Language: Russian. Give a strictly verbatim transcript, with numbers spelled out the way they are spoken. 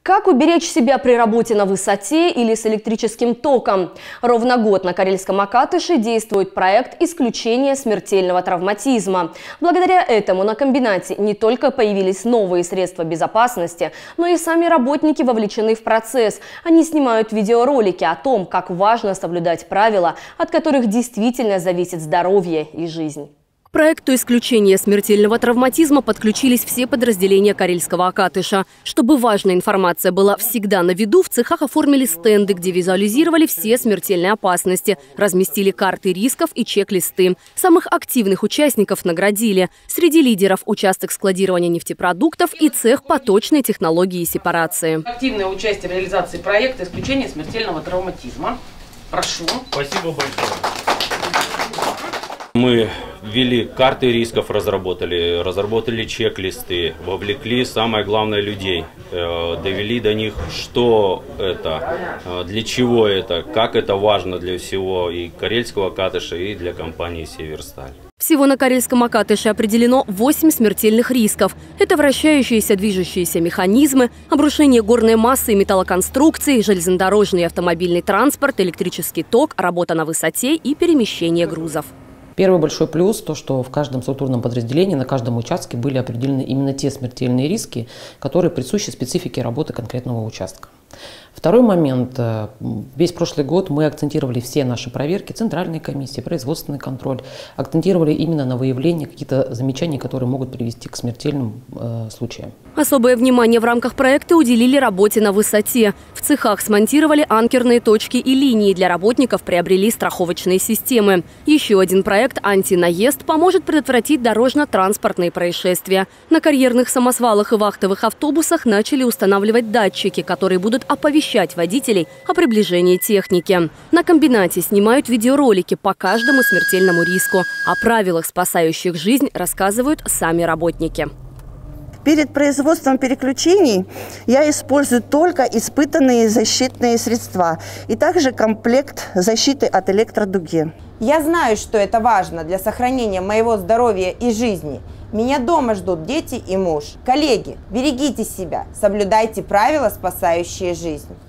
Как уберечь себя при работе на высоте или с электрическим током? Ровно год на Карельском Акатыше действует проект исключения смертельного травматизма. Благодаря этому на комбинате не только появились новые средства безопасности, но и сами работники вовлечены в процесс. Они снимают видеоролики о том, как важно соблюдать правила, от которых действительно зависит здоровье и жизнь. К проекту исключения смертельного травматизма подключились все подразделения Карельского Акатыша. Чтобы важная информация была всегда на виду, в цехах оформили стенды, где визуализировали все смертельные опасности, разместили карты рисков и чек-листы. Самых активных участников наградили. Среди лидеров участок складирования нефтепродуктов и цех поточной технологии сепарации. Активное участие в реализации проекта исключения смертельного травматизма. Прошу. Спасибо большое. Мы ввели карты рисков, разработали, разработали чек-листы, вовлекли, самое главное, людей, довели до них, что это, для чего это, как это важно для всего и Карельского Акатыша, и для компании «Северсталь». Всего на Карельском Акатыше определено восемь смертельных рисков. Это вращающиеся движущиеся механизмы, обрушение горной массы и металлоконструкций, железнодорожный и автомобильный транспорт, электрический ток, работа на высоте и перемещение грузов. Первый большой плюс – то, что в каждом структурном подразделении, на каждом участке были определены именно те смертельные риски, которые присущи специфике работы конкретного участка. Второй момент. Весь прошлый год мы акцентировали все наши проверки, центральные комиссии, производственный контроль, акцентировали именно на выявлении каких-то замечаний, которые могут привести к смертельным э, случаям. Особое внимание в рамках проекта уделили работе на высоте. В цехах смонтировали анкерные точки и линии. Для работников приобрели страховочные системы. Еще один проект «Антинаезд» поможет предотвратить дорожно-транспортные происшествия. На карьерных самосвалах и вахтовых автобусах начали устанавливать датчики, которые будут оповещать водителей о приближении техники. На комбинате снимают видеоролики по каждому смертельному риску. О правилах, спасающих жизнь, рассказывают сами работники. Перед производством переключений я использую только испытанные защитные средства и также комплект защиты от электродуги. Я знаю, что это важно для сохранения моего здоровья и жизни. Меня дома ждут дети и муж. Коллеги, берегите себя, соблюдайте правила, спасающие жизнь.